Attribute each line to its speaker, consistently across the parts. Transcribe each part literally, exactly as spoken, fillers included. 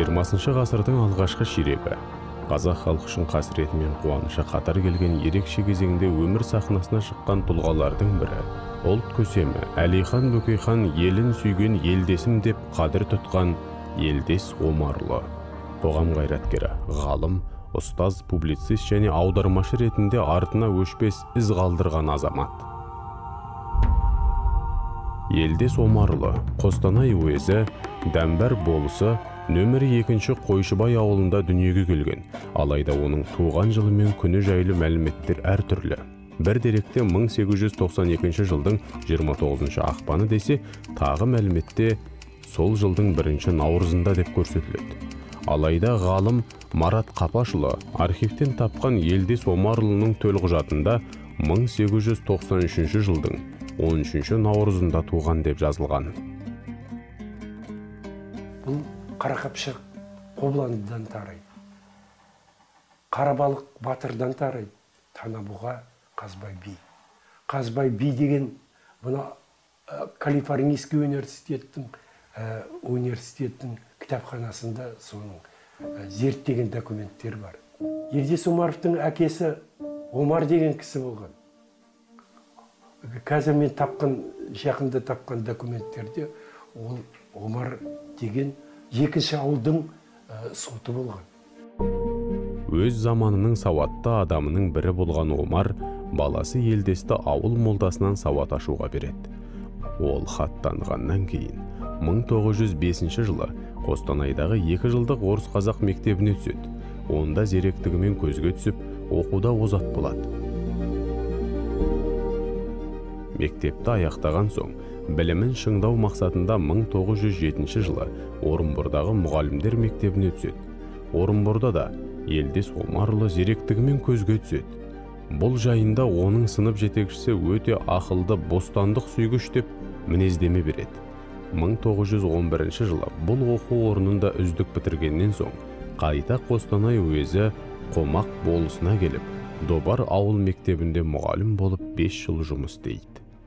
Speaker 1: жиырмасыншы ғасырдың алғашқы ширегі. Қазақ халқы үшін қасіреті мен қуанышы қатар келген ерекше кезеңде өмір сахнасына шыққан тұлғалардың бірі. Ұлт көсемі Әлихан Бөкейхан елін сүйген елдесім деп қадір тұтқан Елдес Омарұлы. Қоғам қайраткері, ғалым, ұстаз, публицист және аудармашы ретінде артына өшпес із қалдырған азамат. Елдес Омарұлы Қостанай уезі Дәмбәр болысы нөмірі екінші Қойшыбай ауылында дүниеге келген. Алайда оның туған жылы мен күні жайлы мәліметтер әртүрлі. Бір деректе мың сегіз жүз тоқсан екінші жылдың жиырма тоғызыншы ақпаны десе, тағы мәліметте сол жылдың бірінші наурызында деп көрсетіледі. Алайда ғалым Марат Қапашұлы архивтен тапқан Елдес Омарұлының төлқұжатында мың сегіз жүз тоқсан үшінші жылдың он үшінші наурызында туған деп жазылған.
Speaker 2: Бұл Қарақапшық Қобландыдан тарайды. Қарабалық Батырдан тарайды. Танабұға Қазбай би. Қазбай би деген бұна Калифорнийский университеттің университеттің кітапханасында соның зерттеген документтер бар. Елдес Омаровтың әкесі Омар деген кісі болған. Қазір мен тапқан, жақында тапқан документтерде ол Омар деген екінші ауылдың соты болған.
Speaker 1: Өз заманының сауатты адамының бірі болған Омар, баласы Елдесті ауыл молдасынан сауат ашуға береді. Ол хат танығаннан кейін мың тоғыз жүз бесінші жылы Қостанайдағы екі жылдық орыс қазақ мектебіне түседі. Онда зеректігімен көзге түсіп, оқуда озат болады. Мектепті аяқтаған соң, білімін шыңдау мақсатында мың тоғыз жүз жетінші жылы Орынбордағы мұғалімдер мектебіне түседі. Орынборда да Елдес Омарұлы зеректігімен көзге түседі. Бұл жайында оның сынып жетекшісі өте ақылды, бостандық сүйгіш деп мінездеме береді. мың тоғыз жүз он бірінші жылы бұл оқу орнында үздік бітіргеннен соң, қайта Қостанай уезі Қомақ болысына келіп, Добар ауыл мектебінде мұғалім болып бес жыл жұмыс істейді.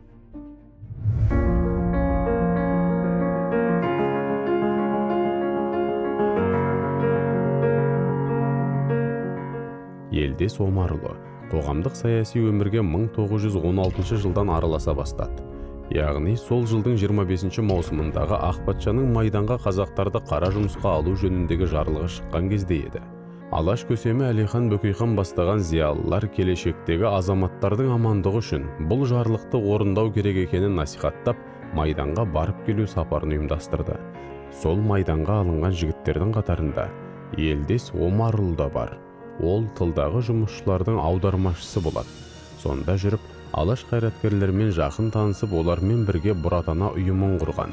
Speaker 1: Елдес Омарұлы қоғамдық саяси өмірге мың тоғыз жүз он алтыншы жылдан араласа бастады. Яғни сол жылдың жиырма бесінші маусымындағы Ақпатшаның Майданға қазақтарды қара жұмысқа алу жөніндегі жарлығы шыққан кезде еді. Алаш көсемі Әлихан Бөкейхан бастаған зиялылар келешектегі азаматтардың амандығы үшін бұл жарлықты орындау керек екенін насихаттап, Майданға барып келу сапарын ұйымдастырды. Сол Майданға алынған жігіттердің қатарында Елдес Омарұлы да бар. Ол тылдағы жұмысшылардың аудармашысы болады. Сонда жүріп, алаш қайраткерлермен жақын танысып, олармен бірге бұратана ұйымын құрған.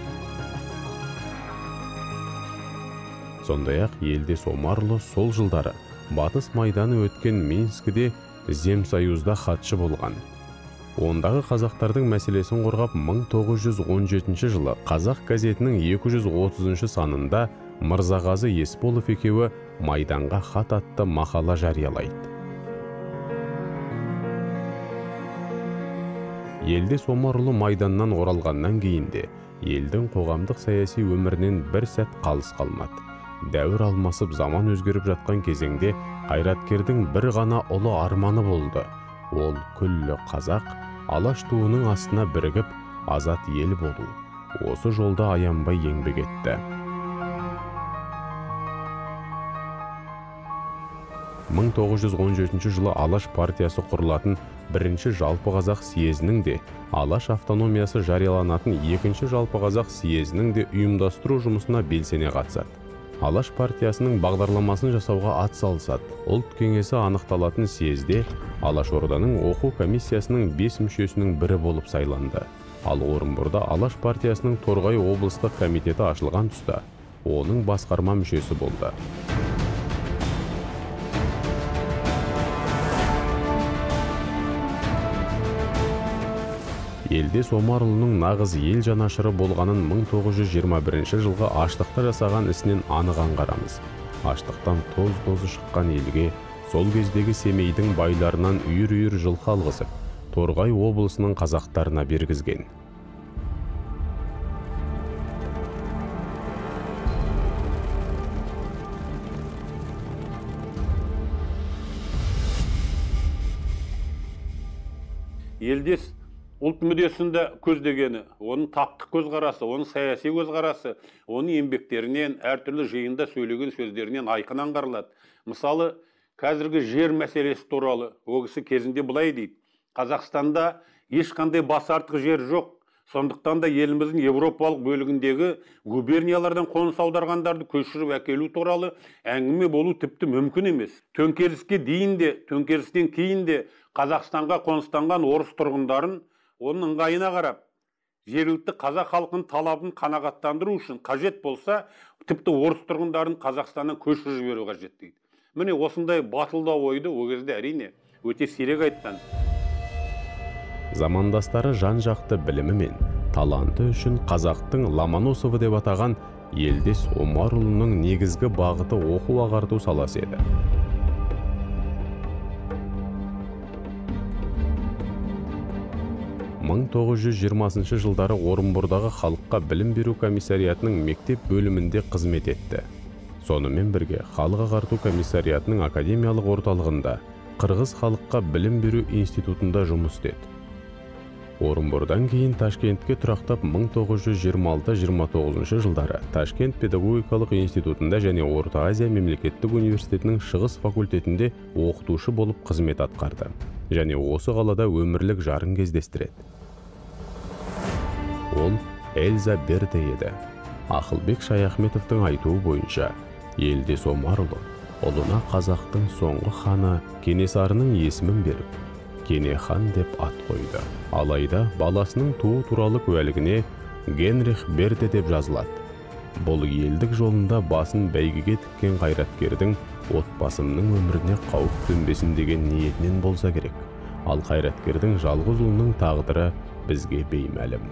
Speaker 1: Сондай-ақ Елдес Омарұлы сол жылдары Батыс майданы өткен Минскіде Земсоюзда хатшы болған. Ондағы қазақтардың мәселесін қорғап, мың тоғыз жүз он жетінші жылы Қазақ газетінің екі жүз отызыншы санында Мырзағазы Есболов екеуі Майданға хат атты мақала жариялайды. Елдес Омарұлы Майданнан оралғаннан кейінде елдің қоғамдық саяси өмірінен бір сәт қалыс қалмады. Дәуір алмасып, заман өзгеріп жатқан кезеңде қайраткердің бір ғана ұлы арманы болды. Ол күллі қазақ алаш туының астына бірігіп, азат ел болу. Осы жолда аянбай еңбек етті. мың тоғыз жүз он жетінші жылы Алаш партиясы құрылатын бірінші жалпы қазақ съезінің де, Алаш автономиясы жарияланатын екінші жалпы қазақ съезінің де ұйымдастыру жұмысына белсене қатысады. Алаш партиясының бағдарламасын жасауға ат салысады. Ұлт кеңесі анықталатын съезде Алашорданың оқу комиссиясының бес мүшесінің бірі болып сайланды. Ал Орынборда Алаш партиясының Торғай облыстық комитеті ашылған тұста оның басқарма мүшесі болды. Елдес Омарұлының нағыз ел жанашыры болғанын мың тоғыз жүз жиырма бірінші жылғы аштықта жасаған ісінен анық аңғарамыз. Аштықтан тоз-тозы шыққан елге сол кездегі Семейдің байларынан үйір-үйір жылқы алғызып, Торғай облысының қазақтарына бергізген.
Speaker 3: елдес ұлт мүддесінде көздегені, оның таптық көзқарасы, оның саяси көзқарасы, оның еңбектерінен, әртүрлі жиында сөйлеген сөздерінен айқын аңғарылады. Мысалы, қазіргі жер мәселесі туралы ол кісі кезінде былай дейді: Қазақстанда ешқандай бас артық жер жоқ. Сондықтан да еліміздің Европалық бөлігіндегі губерниялардан қоныс аударғандарды көшіріп әкелу туралы әңгіме болу тіпті мүмкін емес. Төңкеріске дейін де, төңкерістен кейін де Қазақстанға қоныстанған орыс тұрғындарын оның ыңғайына қарап, жергілікті қазақ халқының талабын қанағаттандыру үшін қажет болса, тіпті орыс тұрғындарын Қазақстаннан көшіріп жіберу қажет дейді. Міне осындай батылдау ойды ол кезде әрине өте сирек айтқан.
Speaker 1: Замандастары жан-жақты білімі мен таланты үшін қазақтың Ломоносовы деп атаған Елдес Омарұлының негізгі бағыты оқу-ағарту саласы еді. мың тоғыз жүз жиырмасыншы жылдары Орынбордағы халыққа білім беру комиссариатының мектеп бөлімінде қызмет етті. Сонымен бірге халық ағарту комиссариатының академиялық орталығында Қырғыз халыққа білім беру институтында жұмыс істеді. Орынбордан кейін Ташкентке тұрақтап мың тоғыз жүз жиырма алты жиырма тоғызыншы жылдары Ташкент педагогикалық институтында және Орта Азия мемлекеттік университетінің шығыс факультетінде оқытушы болып қызмет атқарды. Және осы қалада өмірлік жарын кездестіреді. Ол Эльза Берде еді. Ақылбек Шаяхметовтың айтуы бойынша, Елдес Омарұлы ұлына қазақтың соңғы ханы Кенесарының есімін беріп, Кене хан деп ат қойды. Алайда баласының туы туралы куәлігіне Генрих Берде деп жазылады. Бұл елдік жолында басын бәйгеге тіккен қайраткердің отбасымның өміріне қауіп төнбесін деген ниетінен болса керек. Ал қайраткердің жалғыз ұлының тағдыры бізге беймәлім.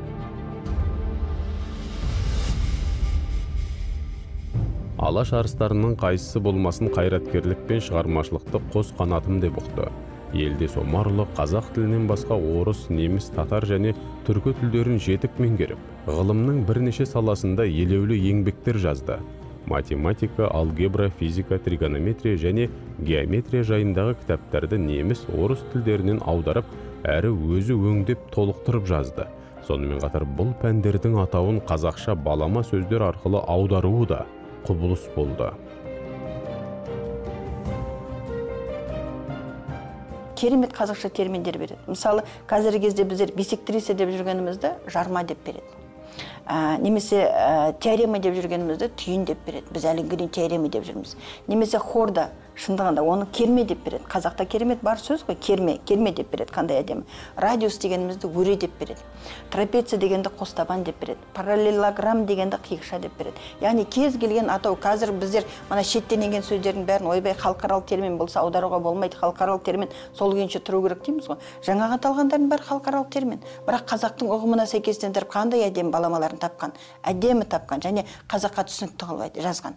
Speaker 1: Алаш арыстарының қайсысы болмасын қайраткерлік пен шығармашылықты қос қанатым деп ұқты. Елдес Омарұлы қазақ тілінен басқа орыс, неміс, татар және түркі тілдерін жетік меңгеріп, ғылымның бірнеше саласында елеулі еңбектер жазды. Математика, алгебра, физика, тригонометрия және геометрия жайындағы кітаптарды неміс, орыс тілдерінен аударып, әрі өзі өңдеп толықтырып жазды. Сонымен қатар бұл пәндердің атауын қазақша балама сөздер арқылы аударуы да құбылыс болды.
Speaker 4: Керемет қазақша терминдер береді. Мысалы, қазіргі кезде біздер бисектриса деп жүргенімізді жарма деп береді. Немесе теорема деп жүргенімізді түйін деп береді. Біз әлі теорема деп жүрміз. Немесе хорда шындығында оны керме деп береді. Қазақта керемет бар сөз ғой, керме, керме деп береді, қандай әдемі. Радиус дегенімізді өре деп береді. Трапеция дегенді қостабан деп береді. Параллелограмм дегенді қиықша деп береді. Яғни кез келген атау, қазір біздер мына шеттен енген сөздердің бәрін ойбай халықаралық термин болса аударуға болмайды, халықаралық термин сол күйінше тұру керек дейміз ғой. Жаңағы аталғандардың бәрі халықаралық термин. Бірақ қазақтың ұғымына сәйкестендіріп қандай әдемі баламаларын тапқан, әдемі тапқан және қазаққа түсінікті қылып жазған.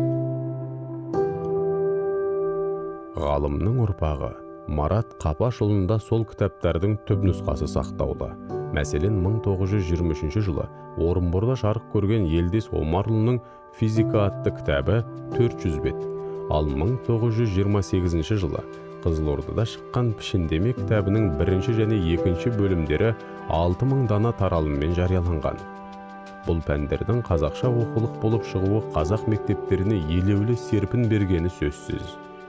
Speaker 1: Ғалымның ұрпағы Марат Қапашұлында сол кітаптардың түп нұсқасы сақтаулы. Мәселен, мың тоғыз жүз жиырма үшінші жылы Орынборда жарық көрген Елдес Омарұлының физика атты кітабы төрт жүз бет. Ал мың тоғыз жүз жиырма сегізінші жылы Қызылордада шыққан пішіндеме кітабының бірінші және екінші бөлімдері алты мың дана таралыммен жарияланған. Бұл пәндердің қазақша оқулық болып шығуы қазақ мектептеріне елеулі серпін бергені сөзсіз.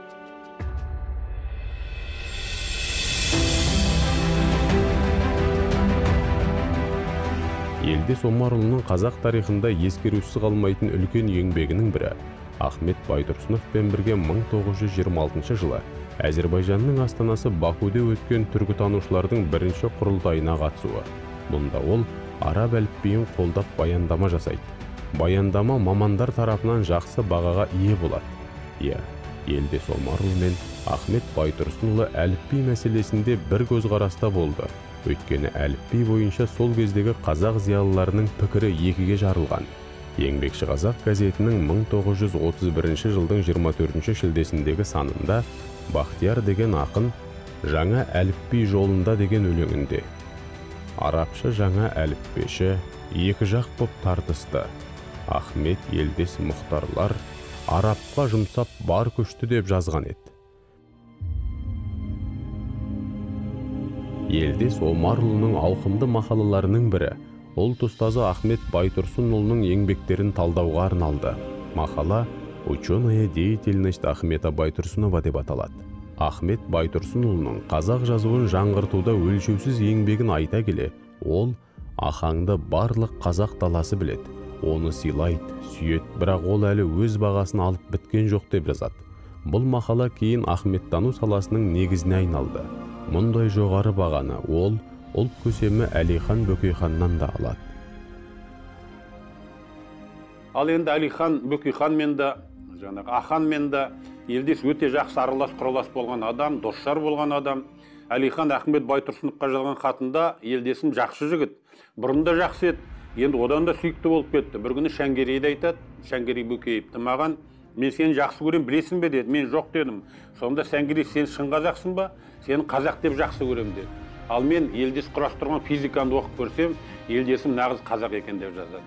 Speaker 1: Елдес Омарұлының қазақ тарихында ескерусіз қалмайтын үлкен еңбегінің бірі Ахмет Байтұрсыновпен бірге мың тоғыз жүз жиырма алтыншы жылы Әзербайжанның астанасы Бакуде өткен түркітанушылардың бірінші құрылтайына қатысуы. Мұнда ол араб әліпбиін қолдап баяндама жасайды. Баяндама мамандар тарапынан жақсы бағаға ие болады. Иә, Елдес Омарұлы мен Ахмет Байтұрсынұлы әліпби мәселесінде бір көзқараста болды. Өйткені әліпби бойынша сол кездегі қазақ зиялыларының пікірі екіге жарылған. Еңбекші қазақ газетінің мың тоғыз жүз отыз бірінші жылдың жиырма төртінші шілдесіндегі санында Бахтияр деген ақын жаңа әліпби жолында деген өлеңінде арабша жаңа әліпбеші екі жақ боп тартысты. Ахмет Елдес Мұхтарлар арабқа жұмсап бар күшті деп жазған еді. Елдес Омарұлының ауқымды мақалаларының бірі ұлт ұстазы Ахмет Байтұрсынұлының еңбектерін талдауға арналды. Мақала «Ученая деятельность Ахмета Байтұрсынова» деп аталады. Ахмет Байтұрсынұлының қазақ жазуын жаңғыртуда өлшеусіз еңбегін айта келе, ол ахаңды барлық қазақ даласы біледі, оны сыйлайды, сүйет, бірақ ол әлі өз бағасын алып біткен жоқ деп жазады. Бұл мақала кейін ахметтану саласының негізіне айналды. Мұндай жоғары бағаны ол ұлт көсемі Әлихан Бөкейханнан да алады.
Speaker 3: Ал енді Әлихан Бөкейханмен де, жаңағы Аханмен де Елдес өте жақсы аралас құралас болған адам, досжар болған адам. Әлихан Ахмет Байтұрсыновқа жазған хатында Елдесім жақсы жігіт, бұрында жақсы еді, енді одан да сүйікті болып кетті. Бір күні Шәңгерейді айтады, Шәңгерей Бөкеевті маған, мен сені жақсы көрем, білесің бе деді. Мен жоқ дедім. Сонда Шәңгерей, сен шын қазақсың ба? Сені қазақ деп жақсы көрем деді. Ал мен Елдес құрастырған физиканы оқып көрсем, Елдесім нағыз қазақ екен деп жазады.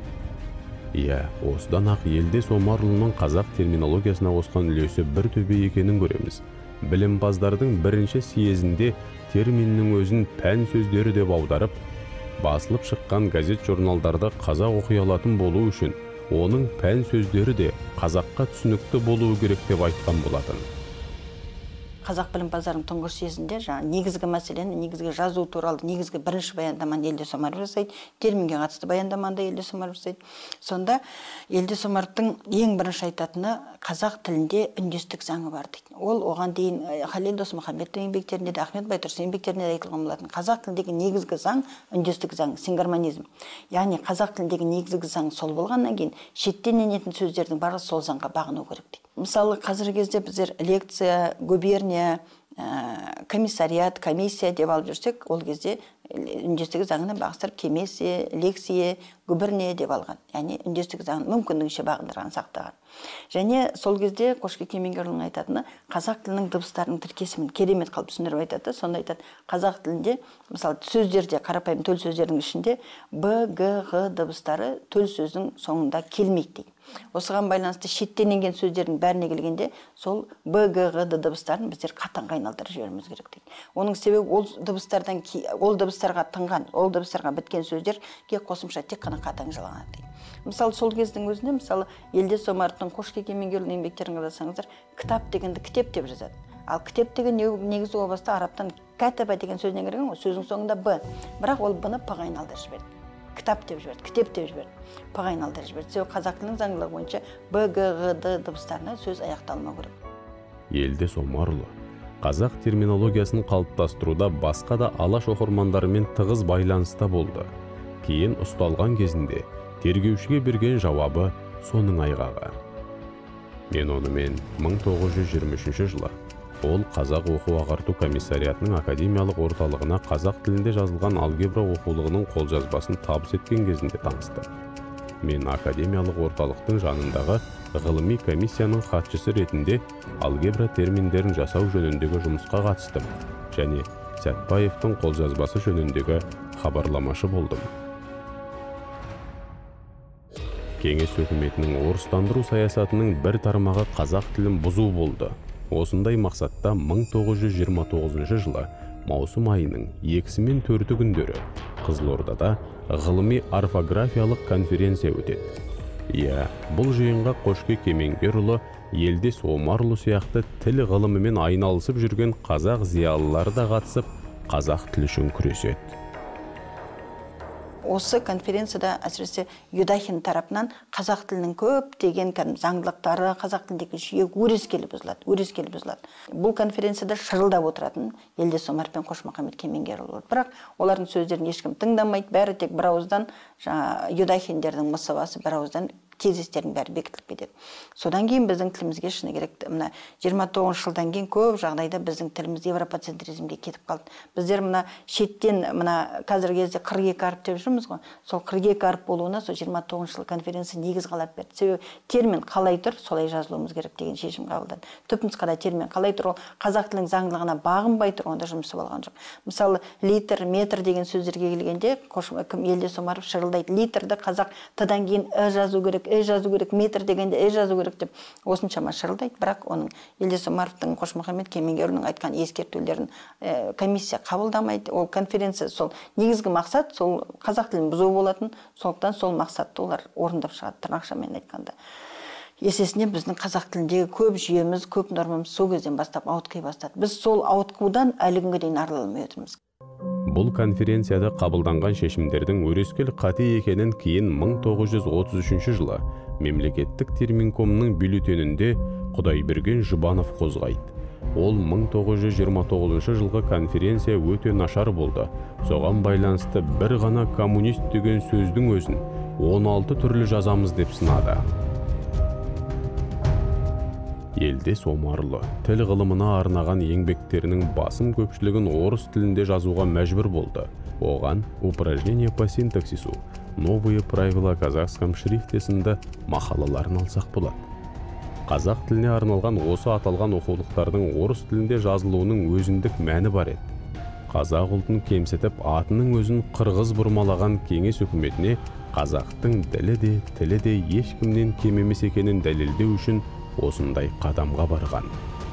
Speaker 1: Иә, осыдан ақ Елдес Омарұлының қазақ терминологиясына қосқан үлесі бір төбе екенін көреміз. Білімпаздардың бірінші съезінде терминнің өзін пән сөздері деп аударып, басылып шыққан газет журналдарды қазақ оқи алатын болу үшін, оның пән сөздері де қазаққа түсінікті болуы керек деп айтқан болатын.
Speaker 4: Қазақ білімпаздарының тұңғыш съезінде жаңа негізгі мәселені, негізгі жазу туралы негізгі бірінші баяндаманы Елдес Омаров жасайды, терминге қатысты баяндаманы да Елдес Омаров жасайды. Сонда Елдес Омаровтың ең бірінші айтатыны қазақ тілінде үндестік заңы бар дейді. Ол оған дейін Халел Досмұхамедтің еңбектерінде де, Ахмет Байтұрсын еңбектерінде де айтылған болатын. Қазақ тіліндегі негізгі заң үндестік заң, сингармонизм. Яғни қазақ тіліндегі негізгі заң сол болғаннан кейін шеттен енетін сөздердің барлығы сол заңға бағыну керек дейді. Мысалы, қазіргі кезде біздер лекция, губерния, комиссариат, комиссия деп алып жүрсек, ол кезде үндестігі заңына бағыстырып кемесе, лекция, губерния деп алған. Яғни үндестігі заңын мүмкіндігінше бағындырған, сақтаған. Және сол кезде Қошке Кемеңгерұлының айтатыны қазақ тілінің дыбыстарының тіркесімін керемет қылып түсіндіріп айтады. Сонда айтады, қазақ тілінде, мысалы, сөздерде, қарапайым төл сөздердің ішінде Б, Г, Г дыбыстары төл сөздің соңында келмейді дейді. Осыған байланысты шеттен енген сөздердің бәріне келгенде сол Б, Г, Г дыбыстарын біздер қатаңға айналдырып жіберуіміз керек дейді. Оның себебі ол дыбыстардан ол дыбыстарға тыңған, ол дыбыстарға біткен сөздерге қосымша тек қана қатаң жалғанады дейді. Мысалы, сол кездің өзінде, мысалы, Елдес Омаровтың Қошке Кемеңгерұлының еңбектерін қарасаңыздар, кітап дегенді кітеп деп жазады. Ал кітеп деген негізі о баста араптан кәтаба деген сөзден келген ғой, сөздің соңында Б. Бірақ ол Б-ны П-ға айналдырып жіберді. Кітап деп жіберді, кітеп деп жіберді, П-ға айналдырып жіберді. Себебі қазақ тілінің заңдылығы бойынша Б, Г, Г, Д дыбыстарына сөз аяқталмау керек.
Speaker 1: Елдес Омарұлы қазақ терминологиясын қалыптастыруда басқа да алаш оқырмандарымен тығыз байланыста болды. Кейін ұсталған кезінде тергеушіге берген жауабы соның айғағы. Мен онымен мың тоғыз жүз жиырма үшінші жылы ол қазақ оқу ағарту комиссариатының академиялық орталығына қазақ тілінде жазылған алгебра оқулығының қолжазбасын табыс еткен кезінде таныстым. Мен академиялық орталықтың жанындағы ғылыми комиссияның хатшысы ретінде алгебра терминдерін жасау жөніндегі жұмысқа қатыстым және Сәтбаевтың қолжазбасы жөніндегі хабарламашы болдым. Кеңес өкіметінің орыстандыру саясатының бір тармағы қазақ тілін бұзу болды. Осындай мақсатта мың тоғыз жүз жиырма тоғызыншы жылы маусым айының екісі мен төрті күндері Қызылордада ғылыми орфографиялық конференция өтеді. Иә, бұл жиынға Қошке Кемеңгерұлы, Елдес Омарұлы сияқты тіл ғылымымен айналысып жүрген қазақ зиялылары да қатысып, қазақ тілі үшін күреседі.
Speaker 4: Осы конференцияда әсіресе Юдахин тарапынан қазақ тілінің көптеген заңдылықтары, қазақ тіліндегі жүйе өрескел бұзылады, өрескел бұзылады. Бұл конференцияда шырылдап отыратын Елдес Омаров пен Қошмұхамед Кемеңгерұлы. Бірақ олардың сөздерін ешкім тыңдамайды, бәрі тек бір ауыздан Юдахиндердің мұсабасы бір ауыздан тезистердің бәрі бекітіліп кетеді. Содан кейін біздің тілімізге шыны керек, мына жиырма тоғызыншы жылдан кейін көп жағдайда біздің тіліміз европоцентризмге кетіп қалды. Біздер мына шеттен мына қазіргі кезде қырық екі әріп деп жүрміз ғой. Сол қырық екі әріп болуына сол жиырма тоғызыншы жыл конференция негіз қалап берді. Себебі термин қалай тұр, солай жазылуымыз керек деген шешім қабылдады. Түпнұсқада термин қалай тұр, ол қазақ тілінің заңдылығына бағынбай тұр, онда жұмысы болған жоқ. Мысалы, литр, метр деген сөздерге келгенде Елдес Омаров шырылдайды. Литрді қазақ т-дан кейін і жазу керек, э жазу керек, метр дегенде э жазу керек деп осыншама шырылдайды. Бірақ оның Елдес Омаровтың, Қошмұхаммед Кемеңгерұлының айтқан ескертулерін комиссия қабылдамайды. Ол конференция сол негізгі мақсат сол қазақ тілін бұзу болатын, сондықтан сол мақсатты олар орындап шығады, тырнақшамен айтқанда. Есесіне біздің қазақ тіліндегі көп жүйеміз, көп нормамыз сол кезден бастап ауытқи бастады. Біз сол ауытқудан әлі күнге дейін арыла алмай отырмыз.
Speaker 1: Бұл конференцияда қабылданған шешімдердің өрескел қате екенін кейін мың тоғыз жүз отыз үшінші жылы мемлекеттік терминкомның бюллетенінде Құдайберген Жұбанов қозғайды. Ол мың тоғыз жүз жиырма тоғызыншы жылғы конференция өте нашар болды. Соған байланысты бір ғана коммунист деген сөздің өзін он алты түрлі жазамыз деп сынады. Елдес Омарұлы тіл ғылымына арнаған еңбектерінің басым көпшілігін орыс тілінде жазуға мәжбүр болды. Оған упражнение по синтаксису, новые правила казахском шрифте сынды мақалаларын алсақ болады. Қазақ тіліне арналған осы аталған оқулықтардың орыс тілінде жазылуының өзіндік мәні бар еді. Қазақ ұлтын кемсітіп, атының өзін қырғыз бұрмалаған кеңес үкіметіне қазақтың ділі де, тілі де ешкімнен кем емес екенін дәлелдеу үшін осындай қадамға барған.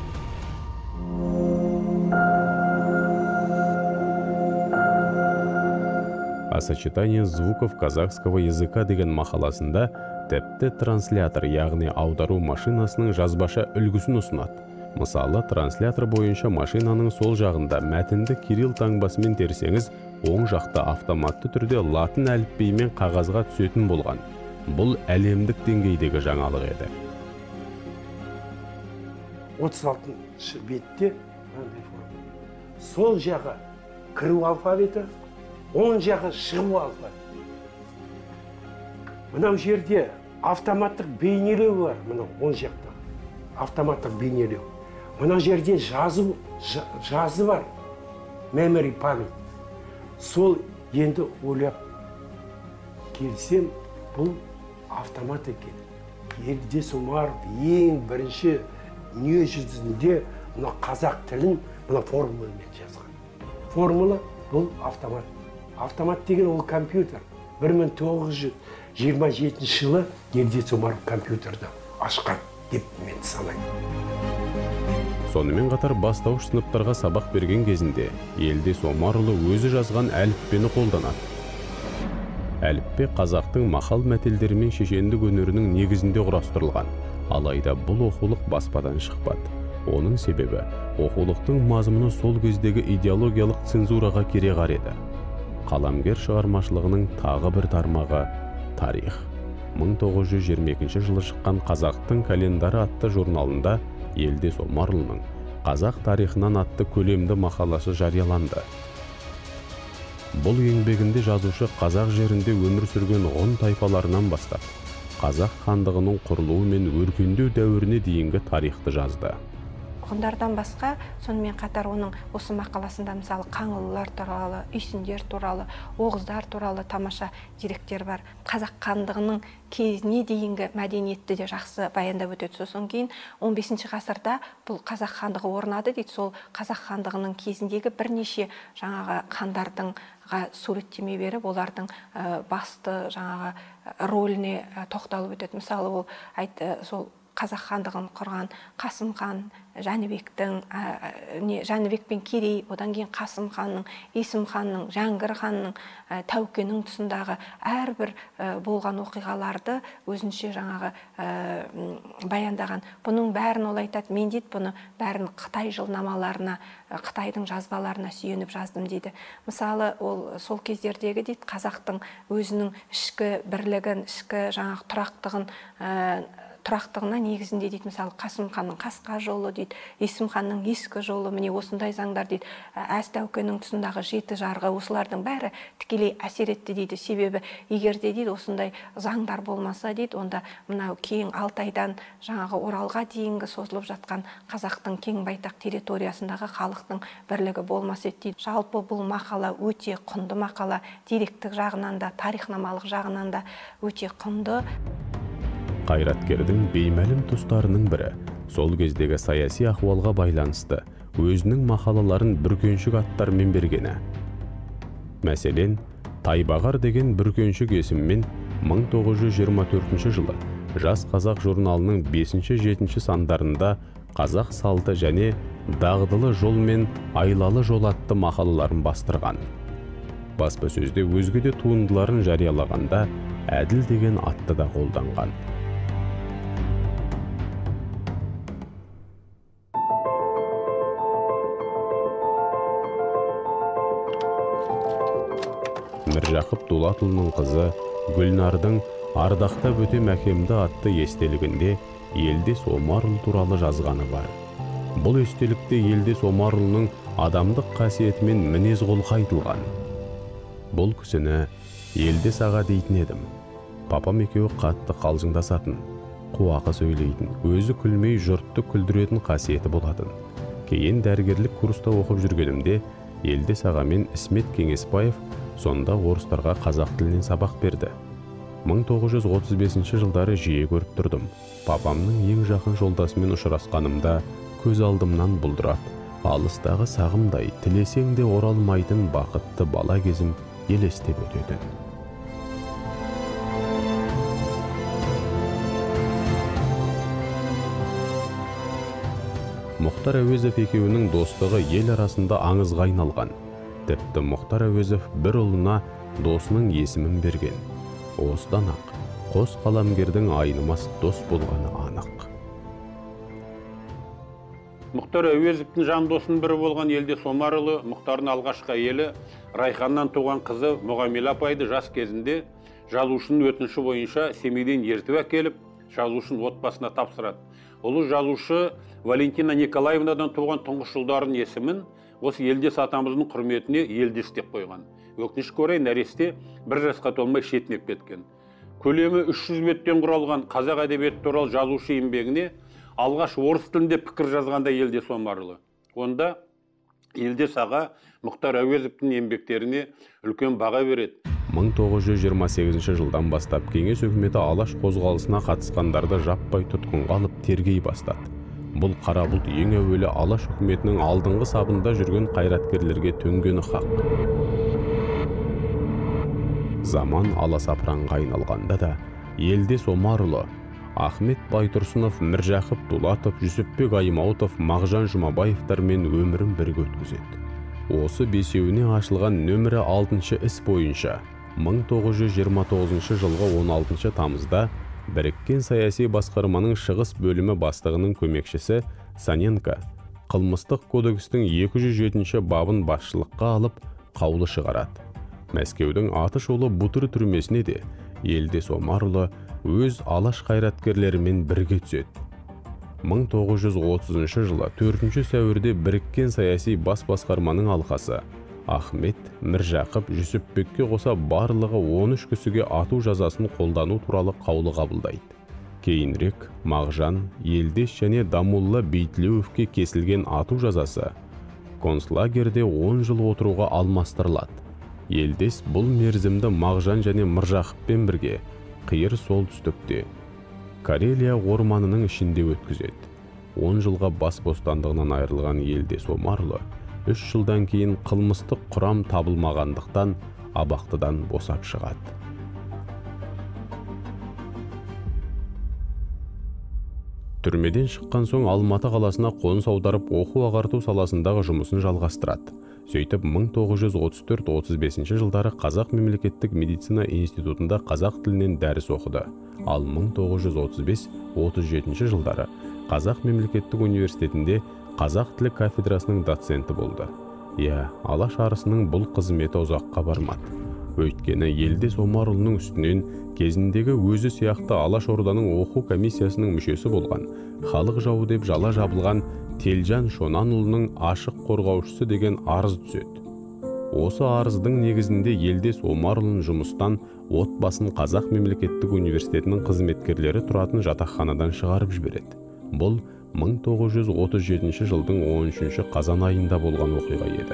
Speaker 1: О сочетании звуков казахского языка деген мақаласында тіпті транслятор, яғни аудару машинасының жазбаша үлгісін ұсынады. Мысалы, транслятор бойынша машинаның сол жағында мәтінді кирилл таңбасымен терсеңіз, оң жақта автоматты түрде латын әліпбиімен қағазға түсетін болған. Бұл әлемдік деңгейдегі жаңалық еді.
Speaker 2: отыз алтыншы бетте сол жағы кіру алфавиті, оң жағы шығу алфавиті. Мынау жерде автоматтық бейнелеу бар, мынау оң жақта автоматтық бейнелеу. Мынау жерде жазу жазы бар, memory память. Сол енді ойлап келсем, бұл автомат екен. Елдес Омаров ең бірінші дүние жүзінде мына қазақ тілін мына формуламен жазған. Формула бұл автомат. Автомат деген ол компьютер. бір мың тоғыз жүз жиырма жетінші жылы Елдес Омаров компьютерді ашқан деп мен санаймын.
Speaker 1: Сонымен қатар бастауыш сыныптарға сабақ берген кезінде Елдес Омарұлы өзі жазған әліппені қолданады. Әліппе қазақтың мақал мәтелдері мен шешендік өнерінің негізінде құрастырылған. Алайда бұл оқулық баспадан шықпады. Оның себебі оқулықтың мазмұны сол кездегі идеологиялық цензураға кереғар еді. Қаламгер шығармашылығының тағы бір тармағы тарих. мың тоғыз жүз жиырма екінші жылы шыққан Қазақтың календары атты журналында Елдес Омарұлының қазақ тарихынан атты көлемді мақаласы жарияланды. Бұл еңбегінде жазушы қазақ жерінде өмір сүрген ғұн тайпаларынан бастап қазақ хандығының құрылуы мен өркендеу дәуіріне дейінгі тарихты жазды.
Speaker 5: Ғұндардан басқа, сонымен қатар оның осы мақаласында мысалы қаңлылар туралы, үйсіндер туралы, оғыздар туралы тамаша деректер бар. Қазақ хандығының кезіне дейінгі мәдениетті де жақсы баяндап өтеді. Сосын кейін он бесінші ғасырда бұл қазақ хандығы орнады дейді. Сол қазақ хандығының кезіндегі бірнеше жаңағы хандардың суреттеме беріп, олардың басты жаңағы рөліне тоқталып өтеді. Мысалы ол айтты, сол қазақ хандығын құрған Қасым хан, Жәнібектің, Жәнібек пен Керей, одан кейін Қасым ханның, Есім ханның, Жәңгір ханның, Тәукенің тұсындағы әрбір болған оқиғаларды өзінше жаңағы баяндаған. Бұның бәрін ол айтады, мен дейді, бұны бәрін Қытай жылнамаларына, Қытайдың жазбаларына сүйеніп жаздым дейді. Мысалы, ол сол кездердегі дейді, қазақтың өзінің ішкі бірлігін, ішкі жаңағы тұрақтығын тұрақтығына негізінде дейді, мысалы Қасым ханның қасқа жолы дейді, Есім ханның ескі жолы, міне осындай заңдар дейді, Әз Тәукенің тұсындағы жеті жарғы, осылардың бәрі тікелей әсер етті дейді. Себебі егерде дейді осындай заңдар болмаса дейді, онда мынау кең Алтайдан жаңағы Оралға дейінгі созылып жатқан қазақтың кең байтақ территориясындағы халықтың бірлігі болмас еді дейді. Жалпы бұл мақала өте құнды мақала, деректік жағынан да, тарихнамалық жағынан да өте құнды.
Speaker 1: Қайраткердің беймәлім тұстарының бірі сол кездегі саяси ахуалға байланысты өзінің мақалаларын бүркеншік аттармен бергені. Мәселен, Тайбағар деген бүркеншік есіммен мың тоғыз жүз жиырма төртінші жылы Жас Қазақ журналының бесінші-жетінші сандарында қазақ салты және дағдылы жол мен айлалы жол атты мақалаларын бастырған. Баспасөзде өзге де туындыларын жариялағанда әділ деген атты да қолданған. Міржақып Дулатұлының қызы Гүлнардың «Ардақтап өтем әкемді» атты естелігінде Елдес Омарұлы туралы жазғаны бар. Бұл естелікте Елдес Омарұлының адамдық қасиетімен мінез құлқы айтылған. Бұл кісіні Елдес аға дейтін едім. Папам екеуі қатты қалжыңдасатын, қуақы сөйлейтін, өзі күлмей жұртты күлдіретін қасиеті болатын. Кейін дәрігерлік курста оқып жүргенімде Елдес ағамен Ісмет Кеңесбаев сонда орыстарға қазақ тілінен сабақ берді. мың тоғыз жүз отыз бесінші жылдары жиі көріп тұрдым. Папамның ең жақын жолдасымен ұшырасқанымда көз алдымнан бұлдырап, алыстағы сағымдай тілесең де оралмайтын бақытты бала кезім елестеп өтеді. Мұхтар Әуезов екеуінің достығы ел арасында аңызға айналған. Тіпті Мұхтар Әуезов бір ұлына досының есімін берген. Осыдан ақ қос қаламгердің айнымас дос болғаны анық.
Speaker 3: Мұхтар Әуезовтің жан досының бірі болған Елдес Омарұлы Мұхтардың алғашқы әйелі Райханнан туған қызы Мұғамила апайды жас кезінде жазушының өтініші бойынша Семейден ертіп әкеліп, жазушының отбасына тапсырады. Ұлы жазушы Валентина Николаевнадан туған тұңғыш ұлдарының есімін осы Елдес атамыздың құрметіне Елдес деп қойған. Өкінішке орай нәресте бір жасқа толмай шетінеп кеткен. Көлемі үш жүз беттен құралған қазақ әдебиеті туралы жазушы еңбегіне алғаш орыс тілінде пікір жазғанда Елдес Омарұлы. Онда Елдес аға Мұхтар Әуезовтің еңбектеріне үлкен баға береді.
Speaker 1: мың тоғыз жүз жиырма сегізінші жылдан бастап Кеңес үкіметі Алаш қозғалысына қатысқандарды жаппай тұтқынға алып тергей бастады. Бұл қара бұлт ең әуелі Алаш үкіметінің алдыңғы сабында жүрген қайраткерлерге төнгені хақ. Заман аласапыранға айналғанда да Елдес Омарұлы, Ахмет Байтұрсынов, Міржақып Дулатов, Жүсіпбек Аймауытов, Мағжан Жұмабаевтармен өмірін бірге өткізеді. Осы бесеуіне ашылған нөмірі алтыншы іс бойынша мың тоғыз жүз жиырма тоғызыншы жылғы он алтыншы тамызда Біріккен саяси басқарманың шығыс бөлімі бастығының көмекшісі Саненко қылмыстық кодекстің екі жүз жетінші бабын басшылыққа алып қаулы шығарады. Мәскеудің Атышулы Бутыр түрмесіне де Елдес Омарұлы өз алаш қайраткерлерімен бірге түседі. мың тоғыз жүз отызыншы жылы төртінші сәуірде Біріккен саяси бас басқарманың алқасы Ахмет, Міржақып, Жүсіпбекке қоса барлығы он үш кісіге ату жазасын қолдану туралы қаулы қабылдайды. Кейінірек Мағжан, Елдес және Дамулла Бейтлеуовке кесілген ату жазасы концлагерде он жыл отыруға алмастырылады. Елдес бұл мерзімді Мағжан және Міржақыппен бірге қиыр солтүстікте Карелия орманының ішінде өткізеді. он жылға бас бостандығынан айырылған Елдес Омарұлы үш жылдан кейін қылмыстық құрам табылмағандықтан абақтыдан босап шығады. Түрмеден шыққан соң Алматы қаласына қоныс аударып оқу ағарту саласындағы жұмысын жалғастырады. Сөйтіп мың тоғыз жүз отыз төрт отыз бесінші жылдары Қазақ мемлекеттік медицина институтында қазақ тілінен дәріс оқыды. Ал мың тоғыз жүз отыз бес отыз жетінші жылдары Қазақ мемлекеттік университетінде қазақ тілі кафедрасының доценті болды. Иә, Алаш арысының бұл қызметі ұзаққа бармады. Өйткені Елдес Омарұлының үстінен кезіндегі өзі сияқты Алаш орданың оқу комиссиясының мүшесі болған, халық жауы деп жала жабылған Телжан Шонанұлының ашық қорғаушысы деген арыз түседі. Осы арыздың негізінде Елдес Омарұлын жұмыстан отбасын Қазақ мемлекеттік университетінің қызметкерлері тұратын жатақханадан шығарып жібереді. Бұл мың тоғыз жүз отыз жетінші жылдың он үшінші қазан айында болған оқиға еді.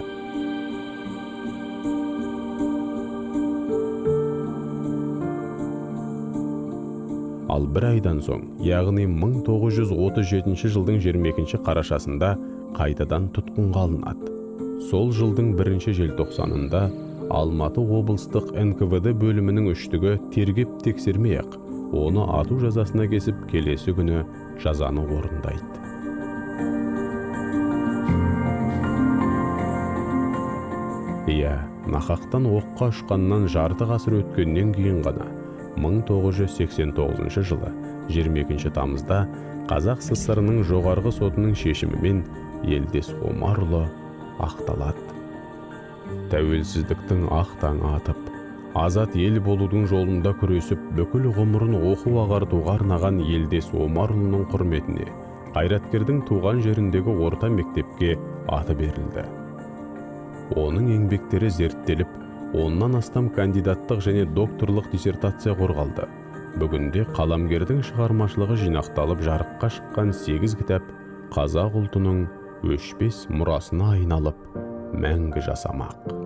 Speaker 1: Ал бір айдан соң, яғни мың тоғыз жүз отыз жетінші жылдың жиырма екінші қарашасында қайтадан тұтқынға алынады. Сол жылдың бірінші желтоқсанында Алматы облыстық эн ка вэ дэ бөлімінің үштігі тергеп тексермей-ақ, оны ату жазасына кесіп, келесі күні жазаны орындайды. Иә, нақақтан оққа ұшқаннан жарты ғасыр өткеннен кейін ғана мың тоғыз жүз сексен тоғызыншы жылы жиырма екінші тамызда Қазақ СССР ның жоғарғы сотының шешімімен Елдес Омарұлы ақталады. Тәуелсіздіктің ақ таңы атып, азат ел болудың жолында күресіп, бүкіл ғұмырын оқу ағартуға арнаған Елдес Омарұлының құрметіне қайраткердің туған жеріндегі орта мектепке аты берілді. Оның еңбектері зерттеліп, оннан астам кандидаттық және докторлық диссертация қорғалды. Бүгінде қаламгердің шығармашылығы жинақталып, жарыққа шыққан сегіз кітап қазақ ұлтының өшпес мұрасына айналып, мәңгі жасамақ.